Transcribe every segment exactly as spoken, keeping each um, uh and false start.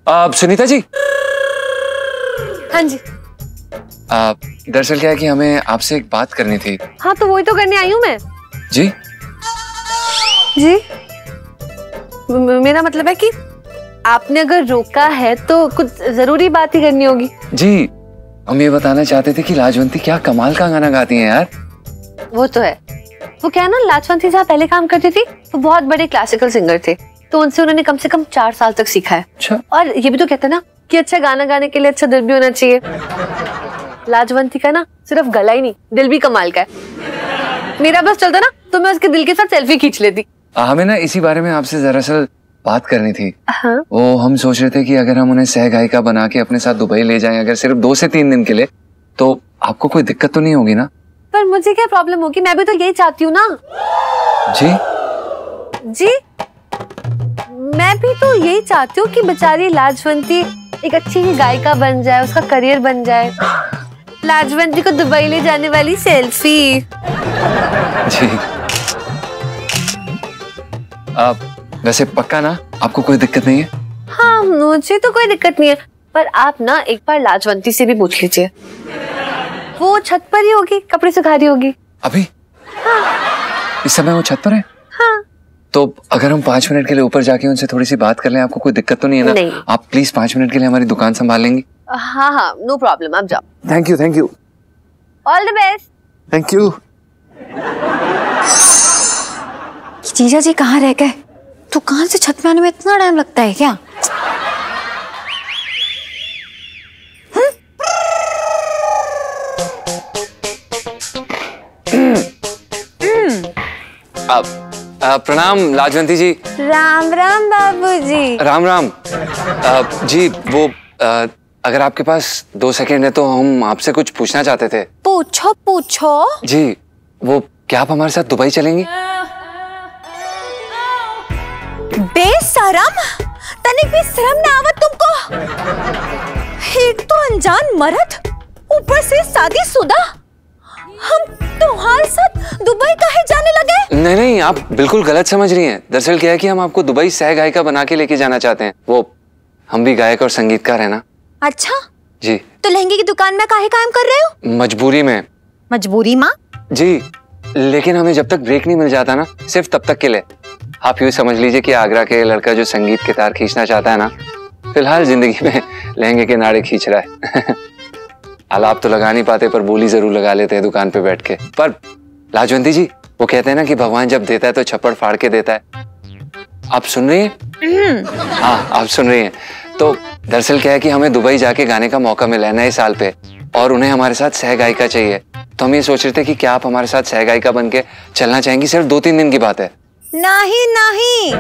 आप सुनीता जी? हाँ जी। दरअसल क्या है कि हमें आपसे एक बात करनी थी। हाँ तो वही तो करने आई हूँ मैं। जी जी म मेरा मतलब है कि आपने अगर रोका है तो कुछ जरूरी बात ही करनी होगी। जी हम ये बताना चाहते थे कि लाजवंती क्या कमाल का गाना गाती हैं यार। वो तो है। वो क्या ना, लाजवंती साहब पहले काम करती थी, वो बहुत बड़े क्लासिकल सिंगर थे, तो उनसे उन्होंने कम से कम चार साल तक सीखा है। अच्छा। और ये भी तो कहते हैं ना कि अच्छा गाना गाने के लिए अच्छा दिल भी होना चाहिए। लाजवंती का ना सिर्फ गला ही नहीं, दिल भी कमाल का है। मेरा बस चलता ना तो मैं उसके दिल के साथ सेल्फी खींच लेती। हमें ना इसी बारे में आपसे दरअसल बात करनी थी। हाँ? वो हम सोच रहे थे कि अगर हम उन्हें सह गायिका बना के अपने साथ दुबई ले जाएं, अगर सिर्फ दो से तीन दिन के लिए, तो आपको कोई दिक्कत तो नहीं होगी ना? पर मुझे क्या प्रॉब्लम होगी, मैं भी तो यही चाहती हूँ ना। जी जी मैं भी तो यही चाहती हूँ कि बेचारी लाजवंती एक अच्छी ही गायिका बन जाए, उसका करियर बन जाए। लाजवंती को दुबई ले जाने वाली सेल्फी। जी आप वैसे पक्का ना, आपको कोई दिक्कत नहीं है? हाँ मुझे तो कोई दिक्कत नहीं है, पर आप ना एक बार लाजवंती से भी पूछ लीजिए। वो छत पर ही होगी, कपड़े सुखा रही होगी अभी। हाँ। इस समय वो छत पर है? हाँ। तो अगर हम पांच मिनट के लिए ऊपर जाके उनसे थोड़ी सी बात कर लें, आपको कोई दिक्कत तो नहीं है ना? नहीं। आप प्लीज पांच मिनट के लिए हमारी दुकान संभाल लेंगी? हाँ हाँ नो प्रॉब्लम, आप जाओ। Thank you thank you. All the best. Thank you. जीजा जी कहाँ रह गए? दुकान से छत में आने में इतना टाइम लगता है क्या? आप प्रणाम लाजवंती जी। राम राम बाबूजी। राम राम। आ, जी वो आ, अगर आपके पास दो सेकंड है तो हम आपसे कुछ पूछना चाहते थे। पूछो पूछो। जी वो क्या आप हमारे साथ दुबई चलेंगी? बेशरम, तनिक भी शर्म ना आवत तुमको? एक तो अनजान मर्द, ऊपर से शादीशुदा, हम तुम्हारे साथ दुबई काहे जाने लगे? नहीं नहीं आप बिल्कुल गलत समझ रही हैं। दरअसल क्या है कि हम आपको दुबई सह गायिका बना के लेके जाना चाहते हैं। वो हम भी गायक और संगीतकार है ना। अच्छा जी। तो लहंगे की दुकान में काहे काम कर रहे हो? मजबूरी में। मजबूरी माँ? जी लेकिन हमें जब तक ब्रेक नहीं मिल जाता ना, सिर्फ तब तक के लिए। आप यूँ समझ लीजिए कि आगरा के लड़का जो संगीत के तार खींचना चाहता है ना, फिलहाल जिंदगी में लहंगे के नाड़े खींच रहा है। आलाप तो लगा नहीं पाते पर बोली जरूर लगा लेते हैं दुकान पे बैठ के। पर लाजवंती जी वो कहते हैं ना कि भगवान जब देता है तो छप्पड़ फाड़ के देता है। आप सुन रही हैं? हाँ आप सुन रही हैं। तो दरअसल क्या है कि हमें दुबई जाके गाने का मौका मिला है नए साल पे, और उन्हें हमारे साथ सह गायिका चाहिए। तो हम ये सोच रहे थे कि क्या आप हमारे साथ सह गायिका बन के चलना चाहेंगी? सिर्फ दो तीन दिन की बात है। नहीं नहीं,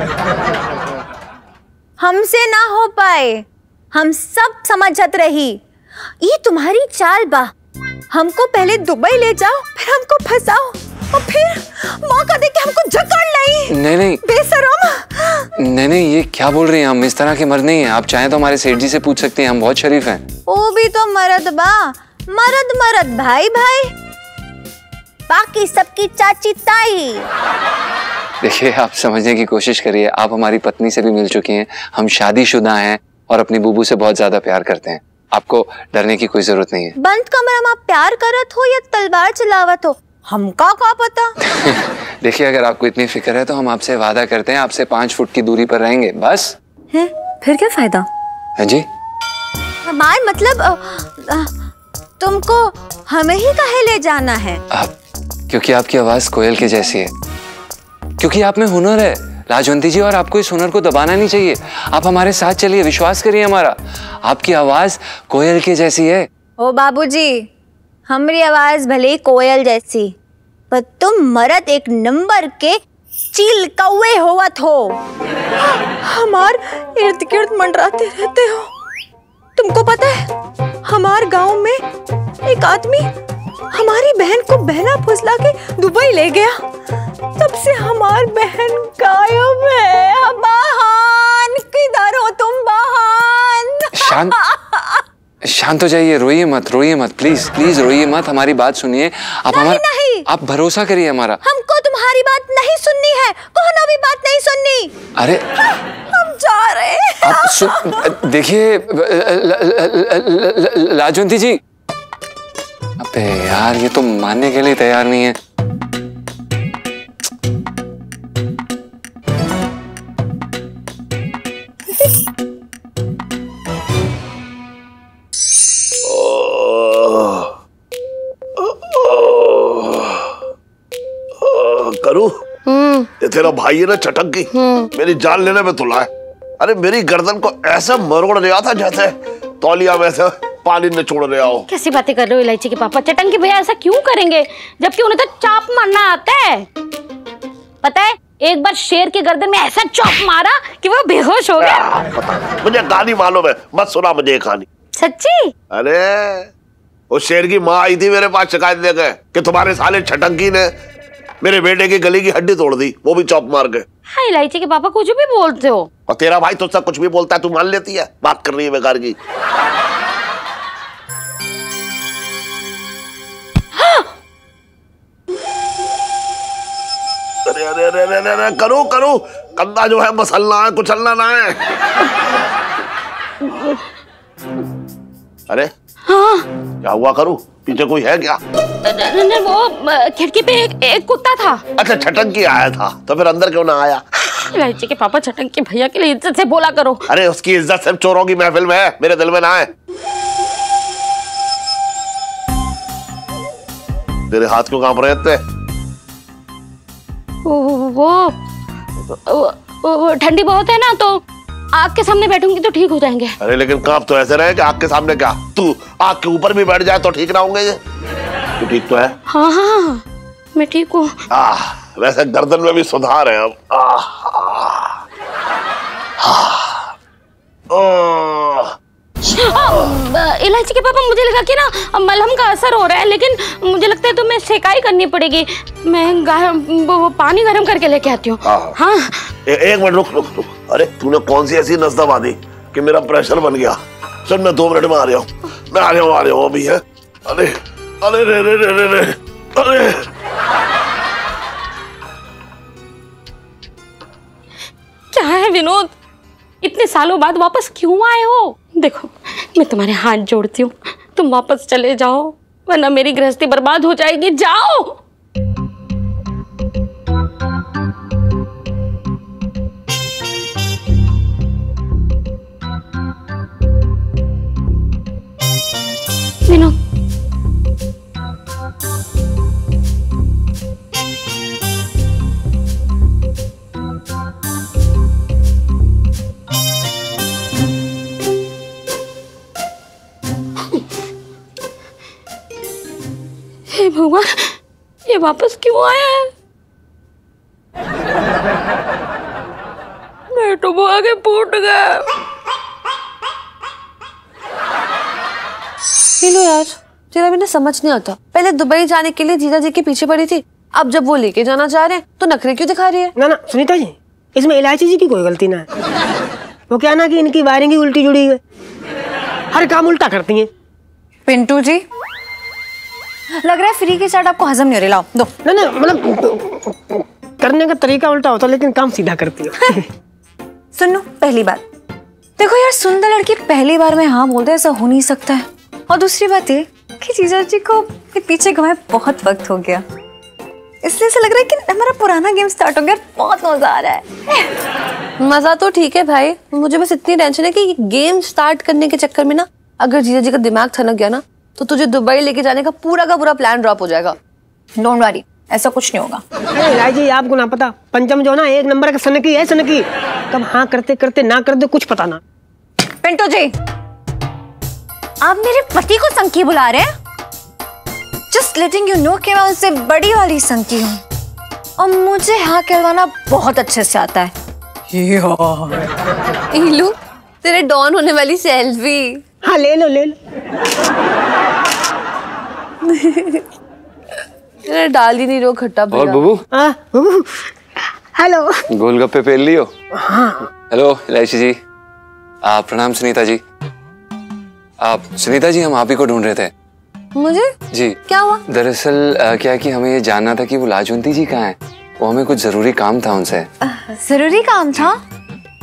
हमसे ना हो पाए, हम सब समझत रही। ये तुम्हारी चाल बा, हमको पहले दुबई ले जाओ, फिर हमको फंसाओ, और फिर मौका देके हमको जकड़ लाई। नहीं नहीं बेशरम। नहीं नहीं ये क्या बोल रही हैं? हम इस तरह के मर्द नहीं हैं। आप चाहें तो हमारे सेठ जी से पूछ सकती हैं, हम बहुत शरीफ हैं। वो भी तो मर्द बा, मर्द मर्द भाई भाई, बाकी सबकी चाची ताई। देखिए आप समझने की कोशिश करिए, आप हमारी पत्नी से भी मिल चुकी हैं, हम शादीशुदा हैं और अपनी बुबू से बहुत ज्यादा प्यार करते हैं। आपको डरने की कोई जरूरत नहीं है। बंद कमरा में आप प्यार करत हो या तलवार चलावत हो, हमका का पता। देखिए अगर आपको इतनी फिक्र है तो हम आपसे वादा करते हैं, आपसे पांच फुट की दूरी पर रहेंगे बस। है? फिर क्या फायदा? है जी हमारे मतलब आ, आ, तुमको हमें ही काहे ले जाना है? आप, क्योंकि आपकी आवाज कोयल के जैसी है, क्योंकि आप में हुनर है लाजवंती जी, और आपको इस हुनर को दबाना नहीं चाहिए। आप हमारे साथ चलिए, विश्वास करिए हमारा, आपकी आवाज कोयल के जैसी है। ओ बाबूजी, हमारी आवाज भले ही कोयल जैसी, पर तुम मर्द एक नंबर के चील कौवे होवत हो। हमार इर्द गिर्द मंडराते रहते हो। तुमको पता है हमार गांव में एक आदमी हमारी बहन को बहना फुसला के दुबई ले गया, तब से हमार बहन गायब है। बहन किधर हो तुम बहन? शांत शांत हो जाइए, रोइए मत, रोइए मत, प्लीज प्लीज रोइए मत, हमारी बात सुनिए। आप हमारा नहीं, आप भरोसा करिए हमारा। हमको तुम्हारी बात नहीं सुननी है, कोनो भी बात नहीं सुननी। अरे हम जा रहे हैं। आप सुन देखिए लाजवंती जी, अबे यार ये तो मानने के लिए तैयार नहीं है। करूं? ये तेरा भाई है ना चटंकी, मेरी जान लेने में तुला है। अरे मेरी गर्दन को ऐसा मरोड़ रहा था जैसे तौलिया में से पानी निचोड़ रहा हो। कैसी बातें कर रहे हो इलायची के पापा? चटंकी भैया ऐसा क्यों करेंगे जबकि उन्हें तो चाप मारना आता है। पता है एक बार शेर की गर्दन में ऐसा चॉप मारा कि वो बेहोश हो गया। पता नहीं, मुझे कहानी मालूम है, मत सुना मुझे कहानी। सच्ची? अरे वो शेर की माँ आई थी मेरे पास शिकायत लेकर कि तुम्हारे साले चटंकी ने मेरे बेटे की गली की हड्डी तोड़ दी, वो भी चॉप मार के। हाँ इलायची के पापा कुछ भी बोलते हो। और तेरा भाई तुझसे कुछ भी बोलता है तू मान लेती है, बात कर रही है बेकार की। अरे अरे अरे अरे अरे करो करो, कंधा जो है मसलना है, कुचलना ना है। अरे हाँ क्या हुआ करूं? पीछे कोई है क्या? नहीं वो खिड़की पे एक, एक कुत्ता था। अच्छा छटंकी आया था, तो फिर अंदर क्यों ना आया? इलायची के पापा चटंकी भैया के लिए इज्जत से बोला करो। अरे उसकी इज्जत सिर्फ चोरों की महफिल में है, मेरे दिल में ना है। तेरे हाथ क्यों कांप रहे थे? वो वो ठंडी बहुत है ना, तो आग के सामने बैठूंगी तो ठीक हो जाएंगे। अरे लेकिन कांप तो ऐसे रहे कि आग के सामने क्या, तू आग के ऊपर भी बैठ जाए तो ठीक ना होंगे ये। तू ठीक तो है? हाँ हाँ मैं ठीक हूँ। वैसे गर्दन में भी सुधार है अब। आह, आह, आह, इलायची के पापा मुझे लगा कि ना मलहम का असर हो रहा है, लेकिन मुझे लगता है तुम्हें सेकाई करनी पड़ेगी। मैं गरम वो पानी गरम करके लेके आती हूँ। हाँ ए, एक मिनट रुक रुक रुक। अरे तूने कौन सी ऐसी नस दबा दी कि मेरा प्रेशर बन गया? सुन मैं दो मिनट में आ रहा हूँ, मैं आ रहा हूँ आ रहा हूँ अभी है। अरे अरे रे रे रे रे रे अरे क्या है विनोद, इतने सालों बाद वापस क्यों आए हो? देखो मैं तुम्हारे हाथ जोड़ती हूँ, तुम वापस चले जाओ वरना मेरी गृहस्थी बर्बाद हो जाएगी। जाओ। विनोद हे भगवान, ये वापस क्यों आया है? मैं तो वो आगे फूट गया। लो यार, तेरा भी ना समझ नहीं आता। पहले दुबई जाने के लिए जीजा जी के पीछे पड़ी थी, अब जब वो लेके जाना चाह रहे हैं तो नखरे क्यों दिखा रही है? ना ना सुनीता जी, इसमें इलायची जी की कोई गलती ना है। वो क्या ना कि इनकी वायरिंग ही उल्टी जुड़ी है, हर काम उल्टा करती हैं। पिंटू जी लग रहा है फ्री की चाट आपको हजम नहीं हो रही, लाओ दो। ना ना मतलब करने का तरीका उल्टा होता लेकिन काम सीधा करती है। सुनो पहली बात, देखो यार सुंदर लड़की पहली बार में हाँ बोल दे ऐसा हो नहीं सकता है। और दूसरी बात ये कि जीजा जी को के पीछे घुमाए बहुत वक्त हो गया, इसलिए ऐसा लग रहा है कि हमारा पुराना गेम स्टार्ट हो गया। बहुत मजा आ रहा है। मजा तो ठीक है भाई, मुझे बस इतनी टेंशन है कि गेम स्टार्ट करने के चक्कर में ना अगर जीजा जी का दिमाग थनक गया ना तो तुझे दुबई लेके जाने का पूरा का पूरा प्लान ड्रॉप हो जाएगा। डोंट वरी, ऐसा कुछ नहीं होगा। अरे इलायची आपको ना पता, पंचम जो ना एक नंबर का सनकी है, सनकी। कब हाँ करते करते ना कर दे कुछ पता ना। पिंटू जी आप मेरे पति को संकी बुला रहे हैं? जस्ट लेटिंग यू नो कि मैं उनसे बड़ी वाली संकी हूँ और मुझे हाँ कहलवाना बहुत अच्छे से आता है। इलू तेरे डॉन होने वाली सेल्फी। हाँ ले लो ले लो। तेरा डाल ही नहीं रो खट्टा और बुबू? हाँ बुबू हेलो। गोलगप्पे पेल लियो? हाँ। हेलो इलायची जी। आप प्रणाम सुनीता जी। आप सुनीता जी हम आप ही को ढूंढ रहे थे। मुझे? जी क्या हुआ? दरअसल क्या कि हमें ये जानना था कि वो लाजवंती जी कहाँ हैं। वो हमें कुछ जरूरी काम था उनसे। जरूरी काम था?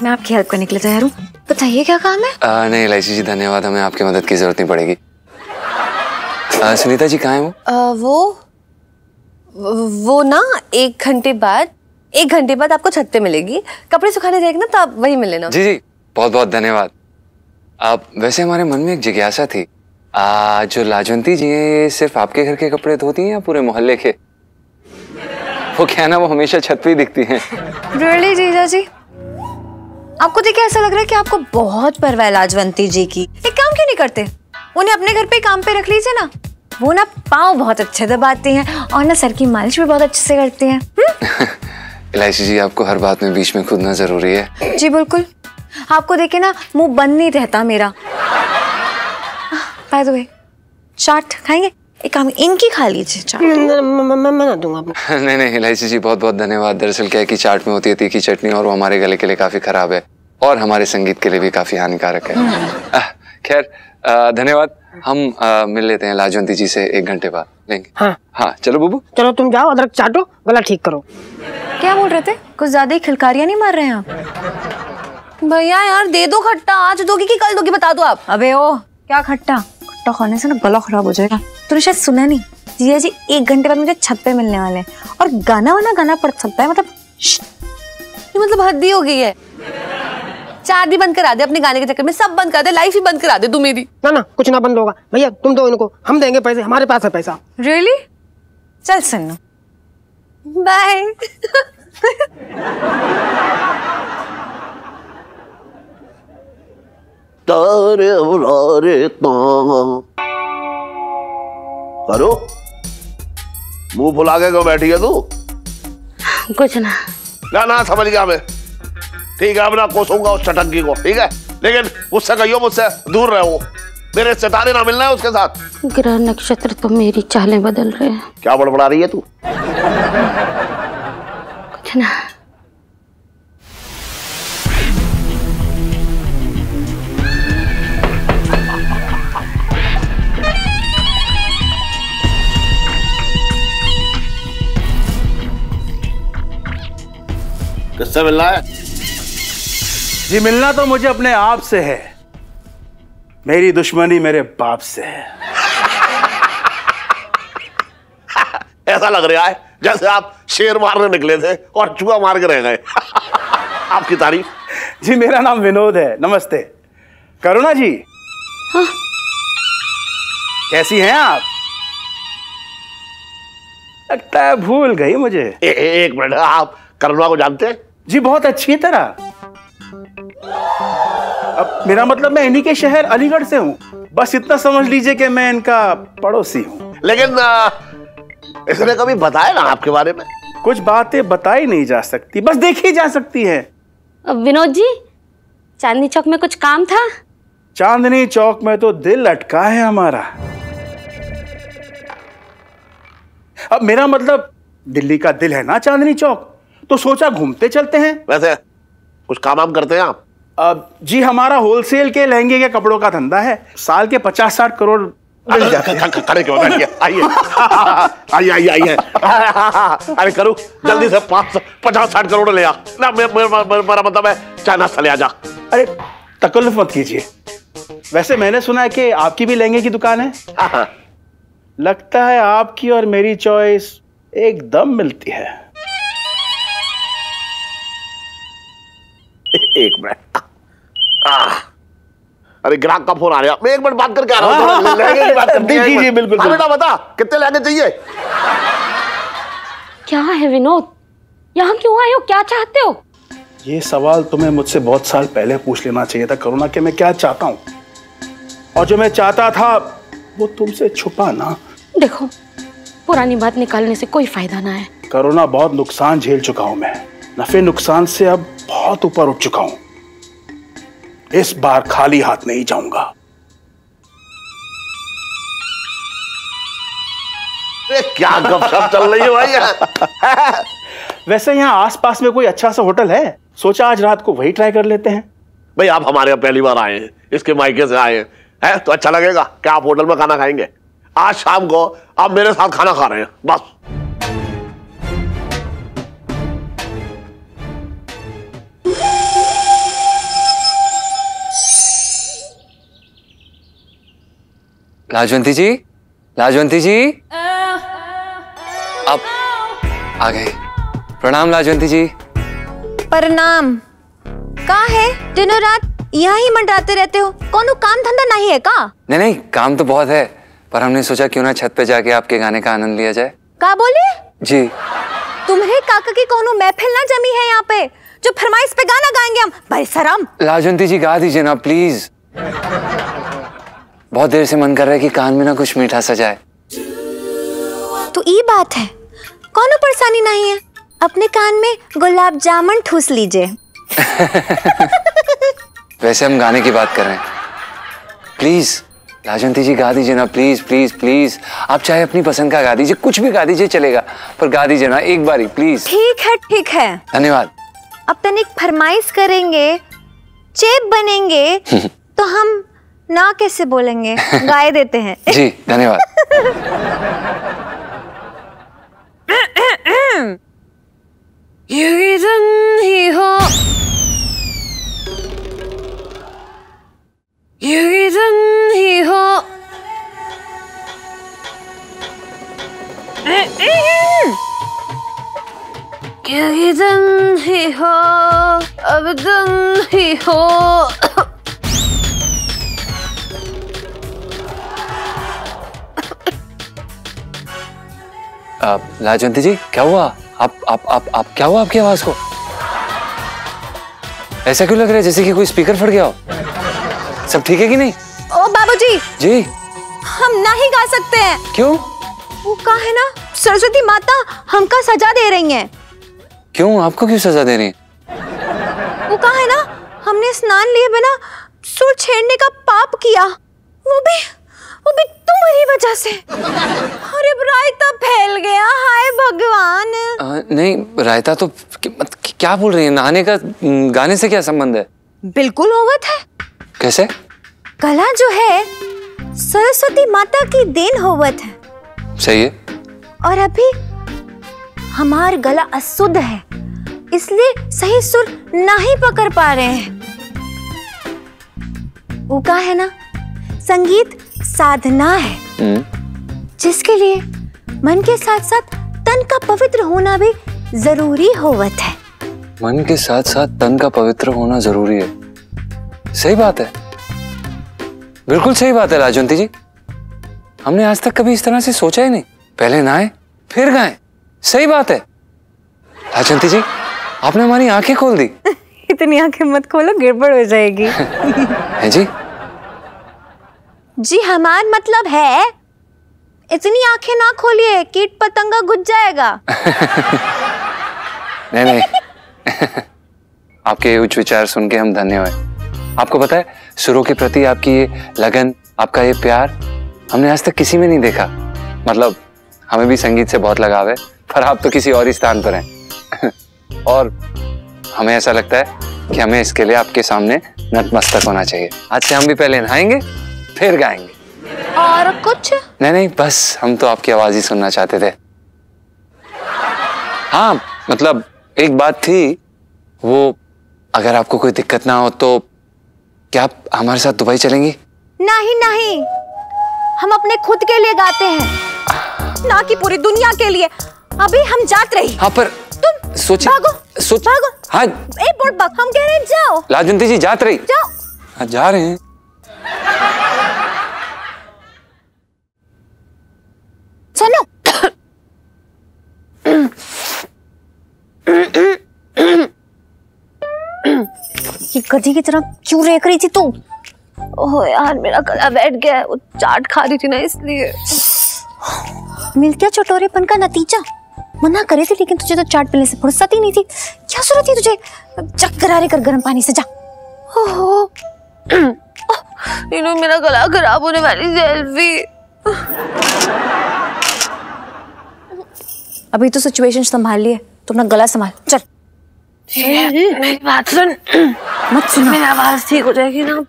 मैं आपकी हेल्प करने के लिए तैयार हूँ। बताइए क्या काम है? आ, नहीं इलायची जी धन्यवाद, हमें आपकी मदद की जरूरत नहीं पड़ेगी। आ, सुनीता जी कहाँ है वो? आ, वो वो ना एक घंटे बाद एक घंटे बाद आपको छत पे मिलेगी। कपड़े सुखाने जाएगी ना तो आप वही मिल लेना। जी जी बहुत बहुत धन्यवाद। आप वैसे हमारे मन में एक जिज्ञासा थी, आ, जो लाजवंती जी हैं सिर्फ आपके घर के कपड़े धोती हैं या पूरे मोहल्ले के? वो क्या ना वो हमेशा छत पे ही दिखती हैं। रियली जीजा जी, आपको देख के ऐसा लग रहा है कि आपको बहुत परवाह है लाजवंती जी की। एक काम क्यों नहीं करते, उन्हें अपने घर पे काम पे रख लीजिए ना। वो ना पाँव बहुत अच्छे दबाती हैं और ना सर की मालिश भी बहुत अच्छे से करती हैं। इलायची जी आपको हर बात में बीच में कूदना जरूरी है। जी बिल्कुल, आपको देखे ना मुंह बंद नहीं रहता मेरा। बाय द वे, चाट खाएंगे? एक काम इनकी खा लीजिए चाट। मैं मना दूंगा आपको। नहीं नहीं इलायची जी बहुत बहुत धन्यवाद। दरअसल क्या है कि चाट में होती है तीखी चटनी और वो हमारे गले के लिए काफी खराब है और हमारे संगीत के लिए भी काफी हानिकारक है। खैर धन्यवाद। हम आ, मिल लेते हैं लाजवंती जी से एक घंटे बाद लेंगे। हाँ हाँ चलो बुबू। चलो तुम जाओ, अदरक चाटो, गला ठीक करो। क्या बोल रहे थे? कुछ ज्यादा ही खिलकारियां नहीं मार रहे हैं आप? भैया यार दे दो खट्टा, आज दोगी कि कल दोगी बता दो आप। अबे ओ क्या खट्टा? खट्टा खाने से ना गला खराब हो जाएगा। तूने शायद सुना नहीं, जीजा जी एक घंटे बाद मुझे छत पे मिलने वाले हैं और गाना वाना गाना पड़ सकता है। मतलब ये मतलब हद ही हो गई है। चार भी बंद करा दे अपने गाने के चक्कर में, सब बंद करा दे, लाइफ ही बंद करा दे तू मेरी। ना ना कुछ ना बंद होगा भैया, तुम दो इनको, हम देंगे पैसे, हमारे पास है पैसा। रियली? चल सुनो, बाय। तारे उरारे करो, मुंह फुला के क्यों बैठी है तू? कुछ ना ना ना समझ गया मैं, ठीक है। अब ना कोसूंगा उस चटंकी को, ठीक है, लेकिन उससे कहियो मुझसे दूर रहो, मेरे सितारे ना मिलना है उसके साथ। ग्रह नक्षत्र तो मेरी चालें बदल रहे हैं। क्या बड़बड़ा रही है तू? कुछ ना। किससे मिलना है? जी मिलना तो मुझे अपने आप से है, मेरी दुश्मनी मेरे बाप से है। ऐसा लग रहा है जैसे आप शेर मारने निकले थे और चूहा मार के रह गए। आपकी तारीफ। जी मेरा नाम विनोद है, नमस्ते। करुणा जी। हाँ? कैसी हैं आप? लगता है भूल गई मुझे। ए, ए, एक मिनट, आप करुणा को जानते हैं? जी बहुत अच्छी तरह। अब मेरा मतलब मैं इन्हीं के शहर अलीगढ़ से हूँ, बस इतना समझ लीजिए कि मैं इनका पड़ोसी हूँ। लेकिन इसने कभी बताया ना आपके बारे में? कुछ बातें बताई नहीं जा सकती, बस देखी जा सकती है। अब विनोद जी, चांदनी चौक में कुछ काम था? चांदनी चौक में तो दिल अटका है हमारा। अब मेरा मतलब दिल्ली का दिल है ना चांदनी चौक, तो सोचा घूमते चलते हैं। वैसे कुछ काम वाम करते हैं आप? अब जी हमारा होलसेल के लहंगे के कपड़ों का धंधा है, साल के पचास साठ करोड़ मिल जाते हैं। खड़े क्यों बैठिए, आइए आइए आइए आइए। अरे करूँ जल्दी से पाँच पचास साठ करोड़ ले आ ना, मेरा मतलब है चाय नाश्ता ले आ जा। अरे तकल्लुफ मत कीजिए। वैसे मैंने सुना है कि आपकी भी लहंगे की दुकान है। लगता है आपकी और मेरी चॉइस एकदम मिलती है। एक मिनट, अरे ग्राहक का फोन आ रहा, मैं एक मिनट बात करके आ रहा हूँ। लहंगे की बात करते हैं। जी जी बिल्कुल। हाँ बेटा बता, कितने लहंगे चाहिए? क्या है विनोद, यहाँ क्यों आए हो, क्या चाहते हो? ये सवाल तुम्हें मुझसे बहुत साल पहले पूछ लेना चाहिए था करुणा, कि मैं क्या चाहता हूँ, और जो मैं चाहता था वो तुमसे छुपा ना। देखो, पुरानी बात निकालने से कोई फायदा ना है। करुणा, बहुत नुकसान झेल चुका हूं मैं, नफे नुकसान से अब बहुत ऊपर उठ चुका हूं। इस बार खाली हाथ नहीं जाऊंगा। क्या गपशप चल रही है भाई यार? वैसे यहाँ आसपास में कोई अच्छा सा होटल है? सोचा आज रात को वही ट्राई कर लेते हैं। भाई आप हमारे यहाँ पहली बार आए हैं, इसके मायके से आए हैं, है तो अच्छा लगेगा। क्या आप होटल में खाना खाएंगे? आज शाम को आप मेरे साथ खाना खा रहे हैं बस। लाजवंती जी, लाजवंती जी, आप आ गए। प्रणाम लाजवंती जी। प्रणाम। कहाँ है? दिनों रात यहाँ ही मंडराते रहते हो, कोनो काम धंधा नहीं है का? नहीं नहीं, काम तो बहुत है, पर हमने सोचा क्यों ना छत पे जाके आपके गाने का आनंद लिया जाए। का बोले? जी। तुम्हारे काका की कोनो महफिल ना जमी है यहाँ पे जो फरमाइश पे गाना गाएंगे हम? भाई शर्म। लाजवंती जी गा दीजिए ना प्लीज। बहुत देर से मन कर रहा है कि कान में ना कुछ मीठा सा जाए। तो ये बात है, कोनो परेशानी नहीं है, अपने कान में गुलाब जामुन ठूस लीजिए। वैसे हम गाने की बात कर रहे हैं, प्लीज लाजवंती जी गा दीजिए ना प्लीज प्लीज प्लीज। आप चाहे अपनी पसंद का गा दीजिए, कुछ भी गा दीजिए चलेगा, पर गा दीजिए ना एक बारी प्लीज। ठीक है ठीक है, धन्यवाद। अब तनिक फरमाइश करेंगे, चेप बनेंगे तो हम ना कैसे बोलेंगे, गाए देते हैं। जी धन्यवाद। ये दिन ही हो, ये दिन ही हो, ये दिन ही हो, अब दिन ही हो। आप लाजवंती जी क्या हुआ? आप आप आप आप क्या हुआ आपकी आवाज को? ऐसा क्यों लग रहा है जैसे कि कोई स्पीकर फट गया हो? सब ठीक है कि नहीं? ओ बाबूजी जी, हम नहीं गा सकते हैं। क्यों? वो कहा है ना, सरस्वती माता हमका सजा दे रही हैं। क्यों, आपको क्यों सजा दे रही है? वो कहा है ना, हमने स्नान लिए बिना सुर छेड़ने का पाप किया, वो भी वो भी तुम्हारी वजह से। अरे रायता फैल गया, हाय भगवान। आ, नहीं रायता तो क्या बोल रही है? नहाने का गाने से क्या संबंध है? बिल्कुल होवत है। कैसे? कला जो है सरस्वती माता की देन होवत है। सही है। और अभी हमार गला अशुद्ध है, इसलिए सही सुर नहीं पकड़ पा रहे हैं। वो कहा है ना, संगीत साधना है, जिसके लिए मन के साथ साथ तन का पवित्र होना भी जरूरी होवत है। मन के साथ साथ तन का पवित्र होना जरूरी है, सही बात है, बिल्कुल सही बात है लाजवंती जी। हमने आज तक कभी इस तरह से सोचा ही नहीं। पहले नहाए फिर गाएं, सही बात है। लाजवंती जी आपने हमारी आंखें खोल दी। इतनी आंखें मत खोलो, गड़बड़ हो जाएगी। है जी? जी हमार मतलब है, इतनी आंखें ना खोलिए, कीट पतंगा घुस जाएगा। नहीं नहीं। आपके उच्च विचार सुन के हम धन्य हुए। आपको पता है, सुरों के प्रति आपकी ये लगन, आपका ये प्यार हमने आज तक किसी में नहीं देखा। मतलब हमें भी संगीत से बहुत लगाव है, पर आप तो किसी और ही स्थान पर हैं। और हमें ऐसा लगता है कि हमें इसके लिए आपके सामने नतमस्तक होना चाहिए। आज से हम भी पहले नहाएंगे फिर गाएंगे। और कुछ नहीं नहीं, बस हम तो आपकी आवाज ही सुनना चाहते थे। हाँ मतलब एक बात थी, वो अगर आपको कोई दिक्कत ना हो तो क्या आप हमारे साथ दुबई चलेंगी? नहीं नहीं, हम अपने खुद के लिए गाते हैं, ना कि पूरी दुनिया के लिए। अभी हम जात रही। हाँ पर तुम सोचिए, भागो सोच भागो। हाँ एक बोर्ड बक, हम कह रहे हैं जाओ। लाजवंती जी जात रही। जाओ। हाँ जा रहे हैं। सुनो, ये गधी की तरह क्यों रेक रही थी तू? ओह यार मेरा गला बैठ गया है, वो चाट खा रही थी ना इसलिए। मिल गया चटोरेपन का नतीजा। मना करे थे लेकिन तुझे तो चाट पीने से फुर्सत ही नहीं थी। क्या जरूरत थी तुझे? चक गरारे कर गर्म पानी से, जा। ओहो, इन्हों मेरा गला खराब होने वाली सेल्फी। अभी तो सिचुएशन संभाल लिए, तो अपना गला संभाल, चल। मेरी बात सुन, मत सुना, मेरी आवाज ठीक हो जाएगी ना।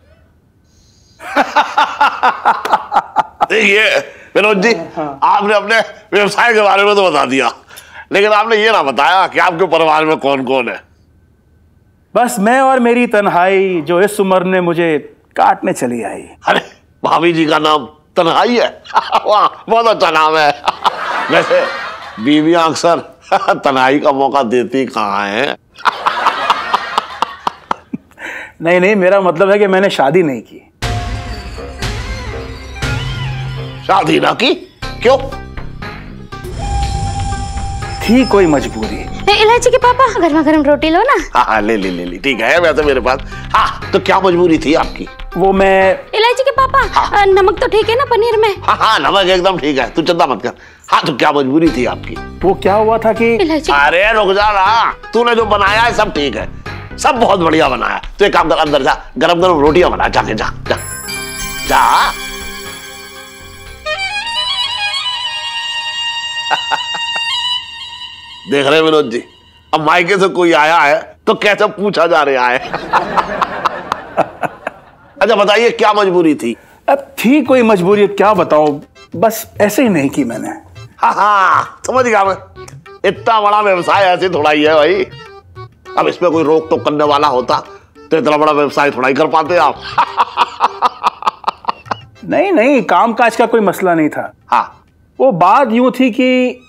देखिए विनोद जी, आपने अपने व्यवसाय के बारे में तो बता दिया, लेकिन आपने ये ना बताया कि आपके परिवार में कौन कौन है। बस मैं और मेरी तन्हाई, जो इस उम्र ने मुझे काटने चली आई। अरे भाभी जी का नाम तन्हाई है। वाह, बहुत अच्छा नाम है। वैसे बीवियां अक्सर तन्हाई का मौका देती कहाँ है? नहीं नहीं, मेरा मतलब है कि मैंने शादी नहीं की। शादी ना की? क्यों? थी कोई मजबूरी। इलायची के पापा, गर्मा गर्म रोटी लो ना। हाँ हाँ, ले ले ले ले, ठीक है वैसे मेरे पास। हाँ, तो क्या मजबूरी थी आपकी? वो मैं इलायची के पापा, हाँ। नमक तो ठीक है ना पनीर में? हाँ हाँ, नमक एकदम ठीक है, तू चिंता मत कर। हाँ, तो क्या मजबूरी थी आपकी? वो क्या हुआ था कि अरे रुक जा ना, तूने जो बनाया है सब ठीक है, सब बहुत बढ़िया बनाया। तो एक काम कर, अंदर जा, गरम गरम रोटियां बना, जाके जा जा जा। देख रहे विनोद जी, अब मायके से कोई आया है तो कैसे पूछा जा रहा है। अच्छा बताइए, क्या मजबूरी थी? अब थी कोई मजबूरी, क्या बताऊं, बस ऐसे ही नहीं की मैंने। हाँ हाँ, समझ गया मैं। इतना बड़ा व्यवसाय ऐसे थोड़ा ही है भाई। अब इसमें कोई रोक टोक करने वाला होता तो इतना बड़ा व्यवसाय थोड़ा ही कर पाते आप। नहीं नहीं, काम काज का कोई मसला नहीं था। हाँ, वो बात यूं थी कि